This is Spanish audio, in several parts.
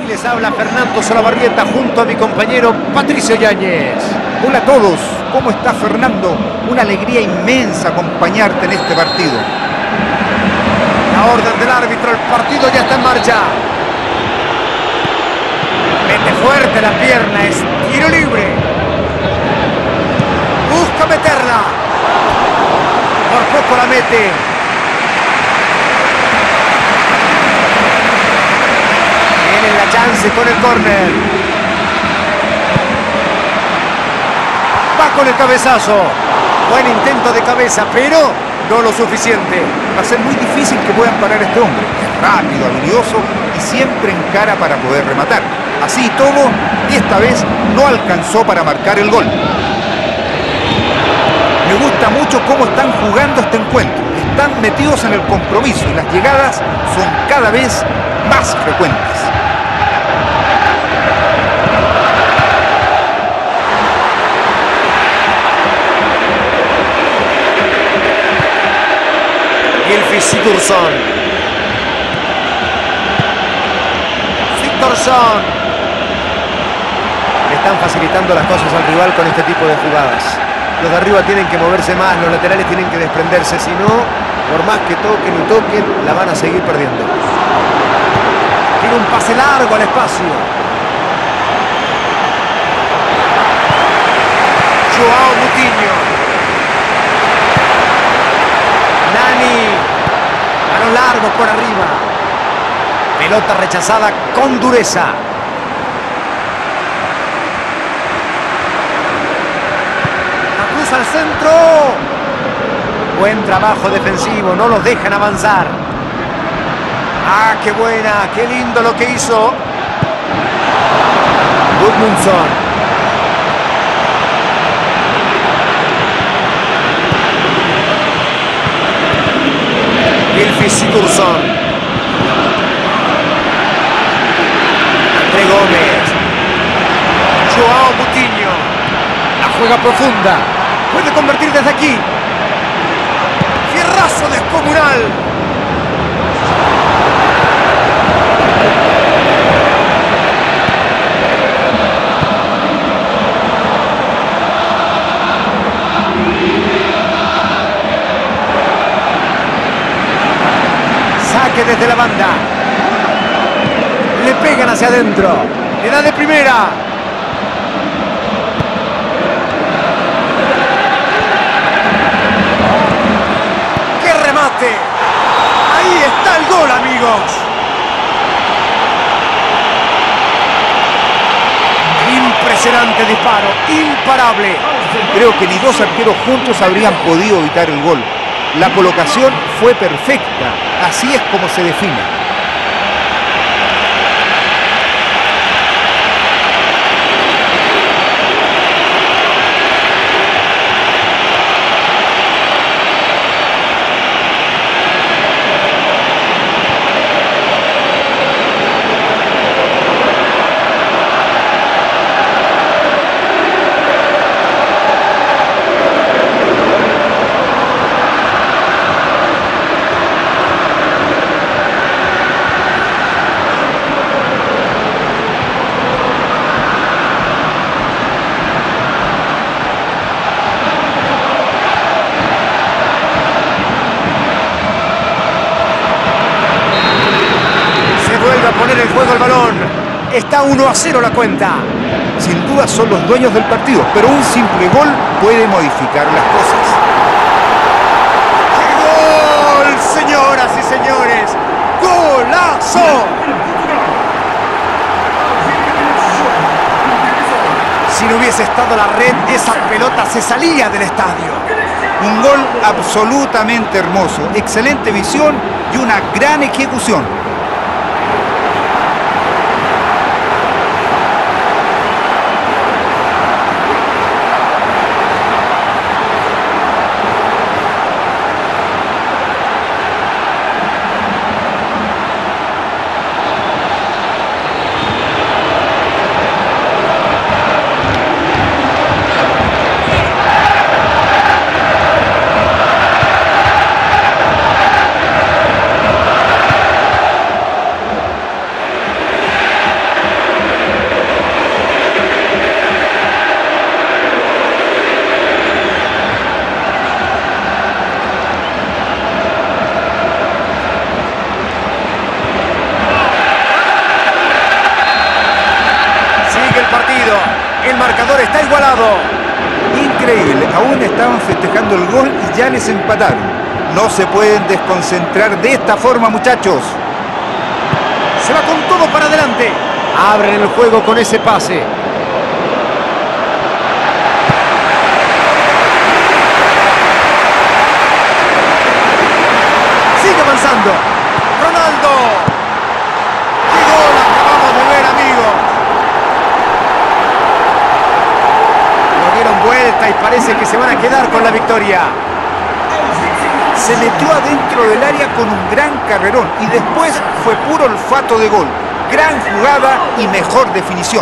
Les habla Fernando Solabarrieta junto a mi compañero Patricio Yáñez. Hola a todos, ¿cómo está Fernando? Una alegría inmensa acompañarte en este partido. La orden del árbitro, el partido ya está en marcha. Mete fuerte la pierna, es tiro libre. Busca meterla. Por poco la mete. Tienen la chance con el córner. Va con el cabezazo. Buen intento de cabeza, pero no lo suficiente. Va a ser muy difícil que puedan parar a este hombre. Es rápido, habilidoso y siempre encara para poder rematar. Así y todo, esta vez no alcanzó para marcar el gol. Me gusta mucho cómo están jugando este encuentro. Están metidos en el compromiso y las llegadas son cada vez más frecuentes. Gylfi Sigurdsson. Le están facilitando las cosas al rival con este tipo de jugadas. Los de arriba tienen que moverse más, los laterales tienen que desprenderse, si no, por más que toquen y toquen, la van a seguir perdiendo. Tiene un pase largo al espacio. Joao Moutinho. Nani. Balón largo por arriba. Pelota rechazada con dureza. Al centro. Buen trabajo defensivo, no los dejan avanzar. Ah, qué buena, qué lindo lo que hizo Gudmundsson. Gylfi Sigurdsson. André Gómez. Joao Moutinho. La juega profunda. Puede convertir desde aquí. Fierrazo descomunal. Saque desde la banda. Le pegan hacia adentro. Le da de primera. Ahí está el gol, amigos. Impresionante disparo, imparable. Creo que ni dos arqueros juntos habrían podido evitar el gol. La colocación fue perfecta. Así es como se define. Poner en juego el balón. Está 1-0 la cuenta. Sin duda son los dueños del partido, pero un simple gol puede modificar las cosas. ¡Qué gol, señoras y señores! ¡Golazo! Si no hubiese estado la red, esa pelota se salía del estadio. Un gol absolutamente hermoso, excelente visión y una gran ejecución. igualado. Increíble, aún estaban festejando el gol y ya les empataron. No se pueden desconcentrar de esta forma, muchachos. Se va con todo para adelante. Abren el juego con ese pase. Sigue avanzando. Ronaldo. ¡Qué gol acabamos de ver, amigo! Lo dieron vuelta y parece que se van a quedar con la victoria. Se metió adentro del área con un gran carrerón y después fue puro olfato de gol. Gran jugada y mejor definición.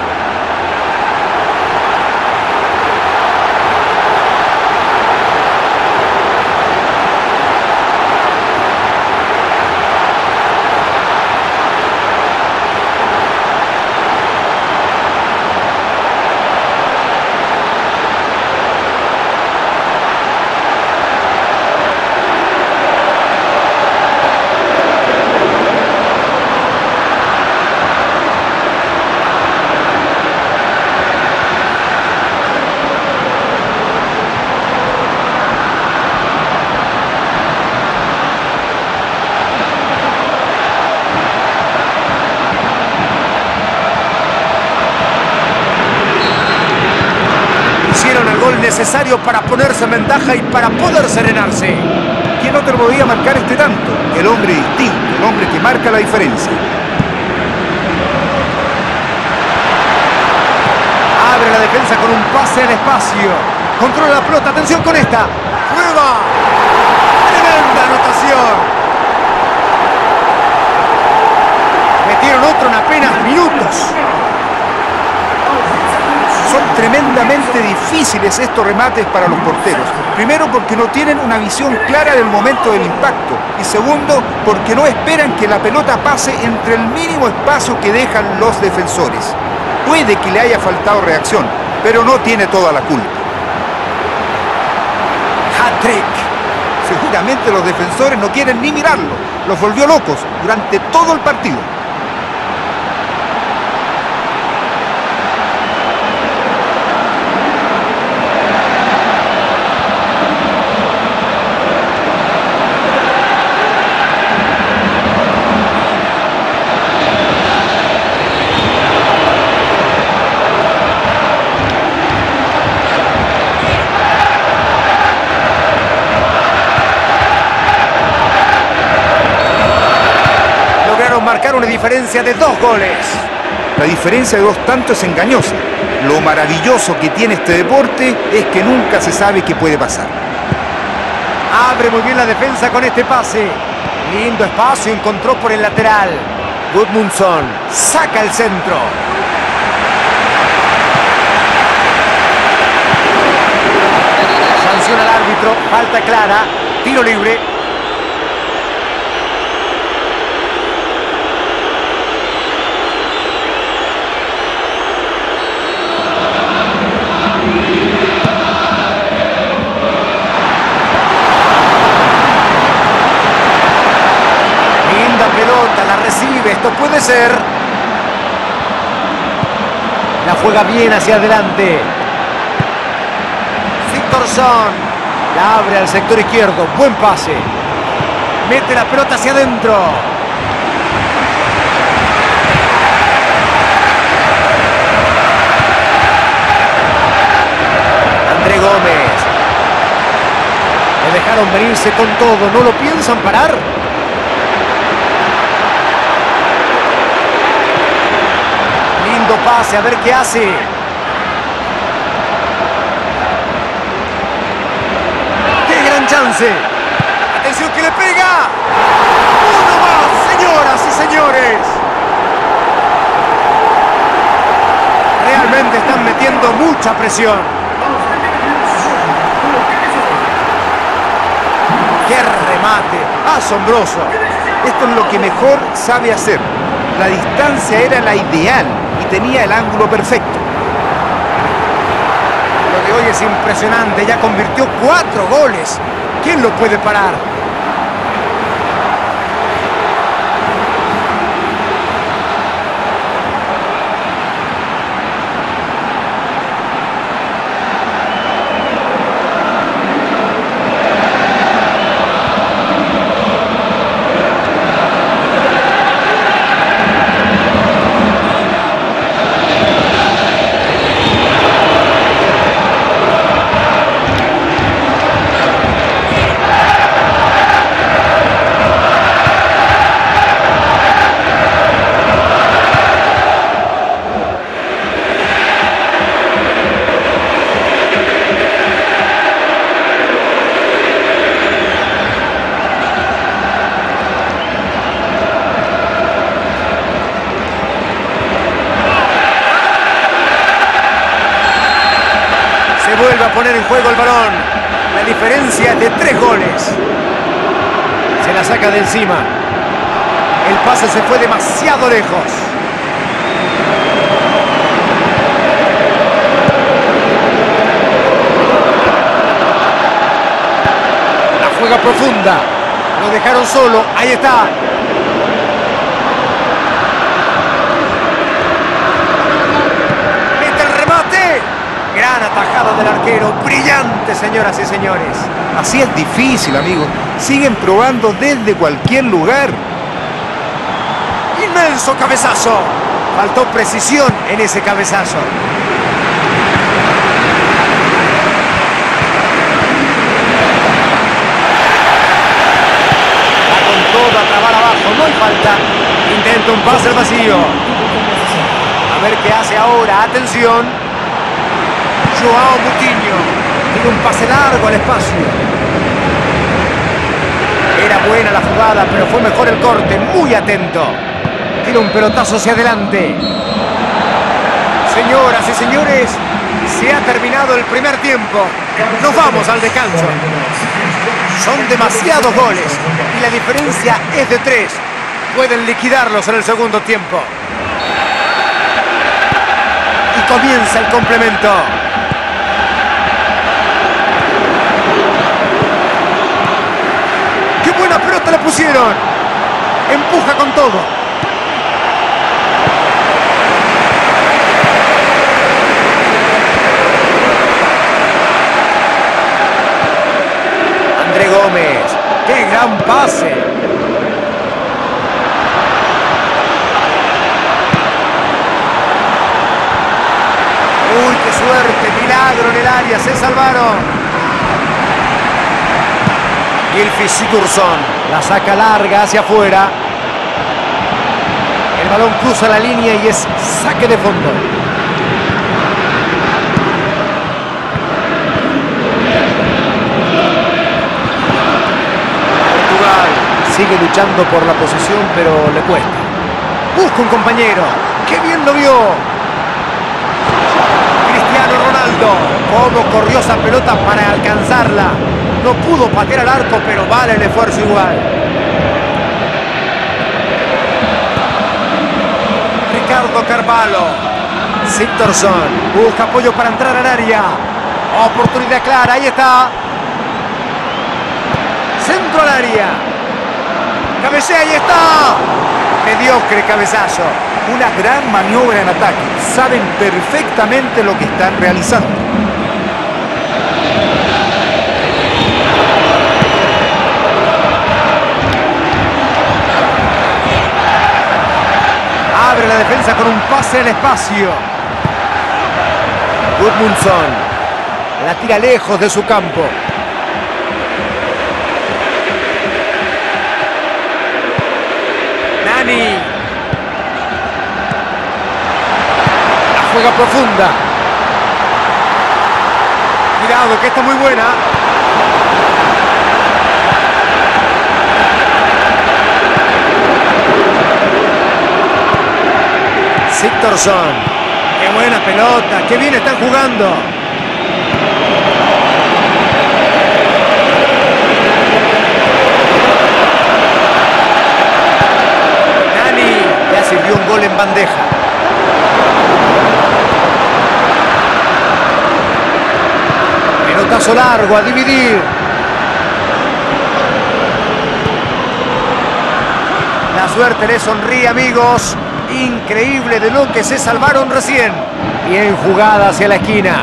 Necesario para ponerse en ventaja y para poder serenarse. ¿Quién otro podía marcar este tanto? El hombre distinto, el hombre que marca la diferencia. Abre la defensa con un pase al espacio. Controla la pelota, atención con esta. ¡Prueba! ¡Tremenda anotación! Metieron otro en apenas minutos. Son tremendamente difíciles estos remates para los porteros. Primero porque no tienen una visión clara del momento del impacto. Y segundo porque no esperan que la pelota pase entre el mínimo espacio que dejan los defensores. Puede que le haya faltado reacción, pero no tiene toda la culpa. Hat-trick. Seguramente los defensores no quieren ni mirarlo. Los volvió locos durante todo el partido. Marcar una diferencia de 2 goles. La diferencia de 2 tantos es engañosa. Lo maravilloso que tiene este deporte es que nunca se sabe qué puede pasar. Abre muy bien la defensa con este pase. Lindo espacio encontró por el lateral. Gudmundsson saca el centro. Sanciona al árbitro, falta clara, tiro libre. La recibe, esto puede ser. La juega bien hacia adelante. Sigthorsson la abre al sector izquierdo, buen pase. Mete la pelota hacia adentro. André Gómez. Le dejaron venirse con todo, ¿no lo piensan parar? Pase, a ver qué hace. ¡Qué gran chance! ¡Atención que le pega! ¡Uno más, señoras y señores! Realmente están metiendo mucha presión. ¡Qué remate! ¡Asombroso! Esto es lo que mejor sabe hacer. La distancia era la ideal y tenía el ángulo perfecto. Lo de hoy es impresionante, ya convirtió 4 goles. ¿Quién lo puede parar? poner en juego el balón. La diferencia es de 3 goles. Se la saca de encima. El pase se fue demasiado lejos. La juega profunda. Lo dejaron solo. Ahí está. Mete el remate. Gran atajada del arquero. Brillante, señoras y señores. Así es difícil, amigo. Siguen probando desde cualquier lugar. Inmenso cabezazo. Faltó precisión en ese cabezazo. Va con todo a trabar abajo. No hay falta. Intenta un pase al vacío. A ver qué hace ahora. Atención. Joao Moutinho. Tiene un pase largo al espacio. Era buena la jugada, pero fue mejor el corte. Muy atento. Tira un pelotazo hacia adelante. Señoras y señores, se ha terminado el primer tiempo. Nos vamos al descanso. Son demasiados goles y la diferencia es de 3. Pueden liquidarlos en el segundo tiempo. Y comienza el complemento. ¡Qué buena pelota le pusieron! Empuja con todo. André Gómez. ¡Qué gran pase! ¡Uy, qué suerte! Milagro en el área. Se salvaron. Gylfi Sigurdsson la saca larga hacia afuera. El balón cruza la línea y es saque de fondo. Portugal sigue luchando por la posición, pero le cuesta. Busca un compañero. ¡Qué bien lo vio! Cristiano Ronaldo. Cómo corrió esa pelota para alcanzarla. No pudo patear al arco, pero vale el esfuerzo igual. Ricardo Carvalho. Sigurdsson busca apoyo para entrar al área. Oportunidad clara, ahí está. Centro al área. Cabecea, ahí está. Mediocre cabezazo. Una gran maniobra en ataque. Saben perfectamente lo que están realizando. Abre la defensa con un pase en el espacio. Gudmundsson la tira lejos de su campo. Nani. La juega profunda. Cuidado que está muy buena. Sigurdsson. Qué buena pelota, qué bien están jugando. Nani ya sirvió un gol en bandeja. Pelotazo largo a dividir. La suerte le sonríe, amigos. Increíble de lo que se salvaron recién. Bien jugada hacia la esquina.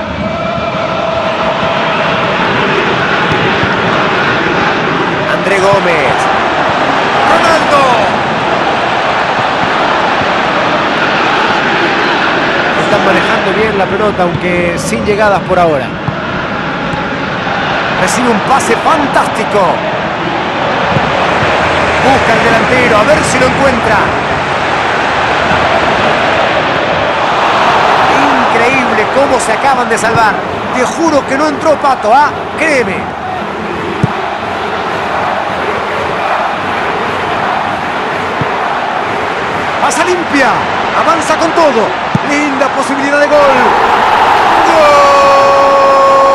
André Gómez. Ronaldo. Están manejando bien la pelota, aunque sin llegadas por ahora. Recibe un pase fantástico. Busca el delantero, a ver si lo encuentra. Increíble cómo se acaban de salvar. Te juro que no entró Pato, ¿ah? Créeme. Pasa limpia. Avanza con todo. Linda posibilidad de gol. ¡Gol!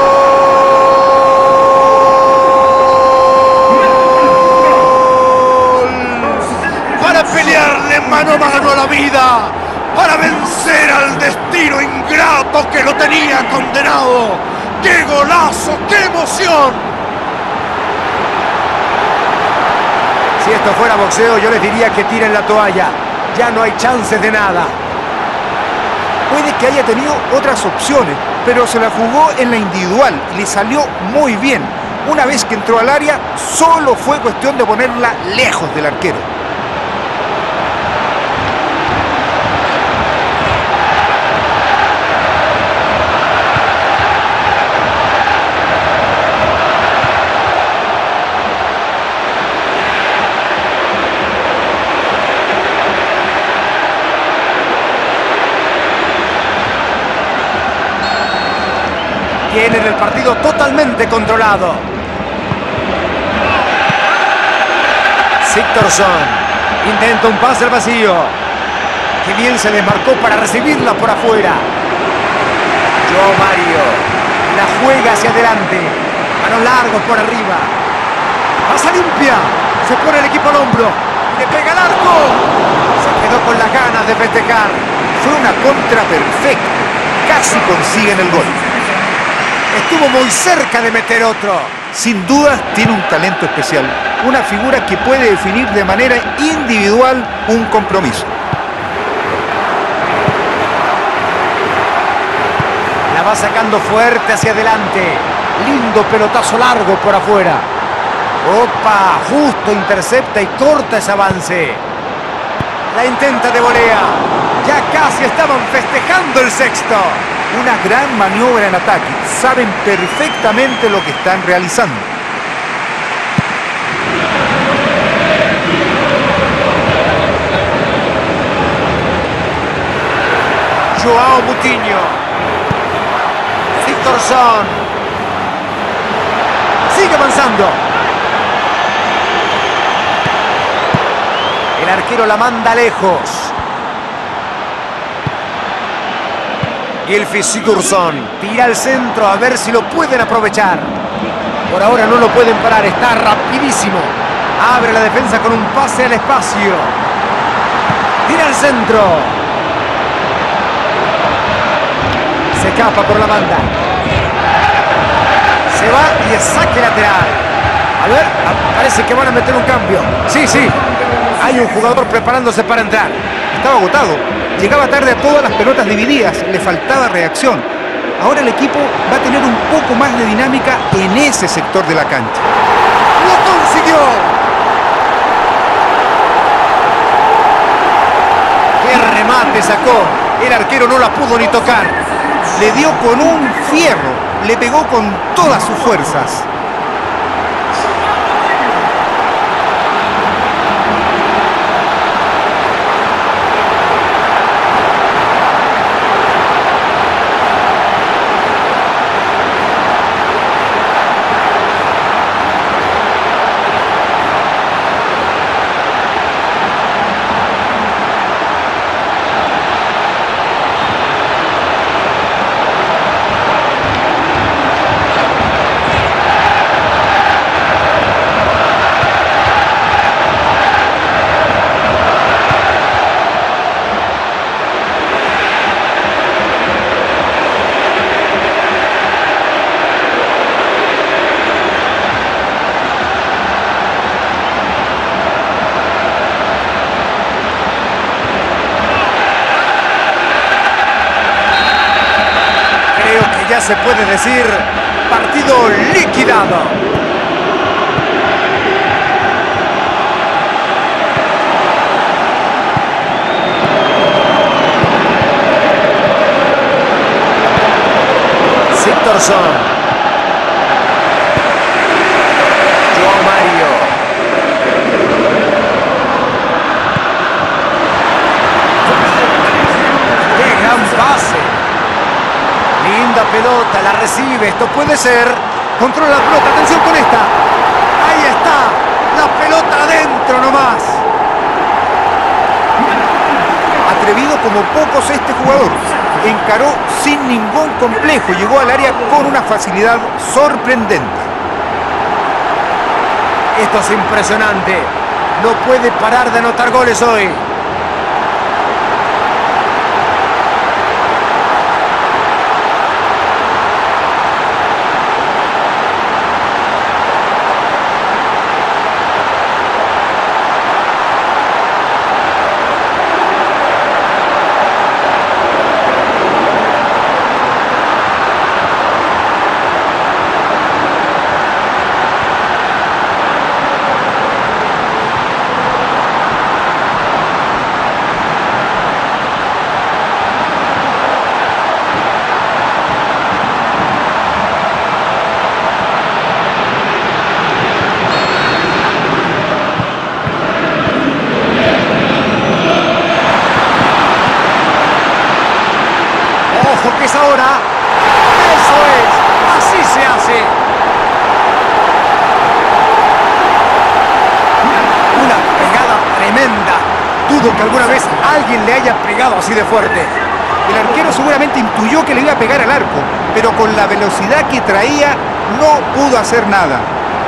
de mano a mano a la vida para vencer al destino ingrato que lo tenía condenado. ¡Qué golazo! ¡Qué emoción! Si esto fuera boxeo, yo les diría que tiren la toalla. Ya no hay chances de nada. Puede que haya tenido otras opciones, pero se la jugó en la individual y le salió muy bien. Una vez que entró al área, solo fue cuestión de ponerla lejos del arquero. Tienen el partido totalmente controlado. Sigthorsson intenta un pase al vacío. Que bien se desmarcó para recibirla por afuera. Joao Mario la juega hacia adelante. A lo largo por arriba. Pasa limpia. Se pone el equipo al hombro. Le pega al arco. Se quedó con las ganas de festejar. Fue una contra perfecta. Casi consiguen el gol. Estuvo muy cerca de meter otro. Sin dudas tiene un talento especial, una figura que puede definir de manera individual un compromiso. La va sacando fuerte hacia adelante. Lindo pelotazo largo por afuera. Opa, justo intercepta y corta ese avance. La intenta de volea. Ya casi estaban festejando el sexto. Una gran maniobra en ataque. Saben perfectamente lo que están realizando. Joao Moutinho. Sigthorsson. Sigue avanzando. El arquero la manda lejos. Gylfi Sigurdsson tira al centro a ver si lo pueden aprovechar. Por ahora no lo pueden parar, está rapidísimo. Abre la defensa con un pase al espacio. Tira al centro. Se escapa por la banda. Se va y es saque lateral. A ver, parece que van a meter un cambio. Sí, hay un jugador preparándose para entrar. Estaba agotado. Llegaba tarde a todas las pelotas divididas, le faltaba reacción. Ahora el equipo va a tener un poco más de dinámica en ese sector de la cancha. ¡Lo consiguió! ¡Qué remate sacó! El arquero no la pudo ni tocar. Le dio con un fierro, le pegó con todas sus fuerzas. Ya se puede decir partido liquidado. Sigthorsson. Joao Mario. ¡Qué gran pase! Linda pelota, la recibe, esto puede ser. Controla la pelota, atención con esta. Ahí está, la pelota adentro nomás. Atrevido como pocos este jugador. Encaró sin ningún complejo, llegó al área con una facilidad sorprendente. Esto es impresionante. No puede parar de anotar goles hoy. que alguna vez alguien le haya pegado así de fuerte. El arquero seguramente intuyó que le iba a pegar al arco, pero con la velocidad que traía no pudo hacer nada.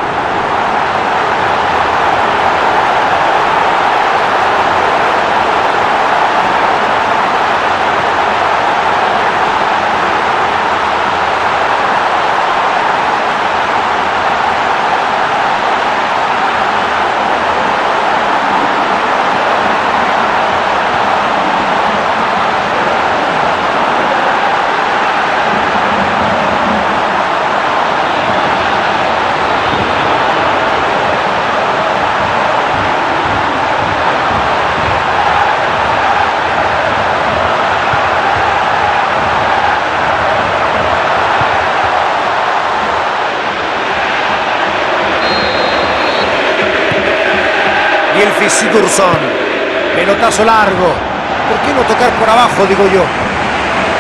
Y el Sigurdsson. Pelotazo largo. ¿Por qué no tocar por abajo, digo yo?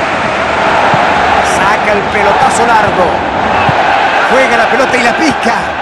Saca el pelotazo largo. Juega la pelota y la pica.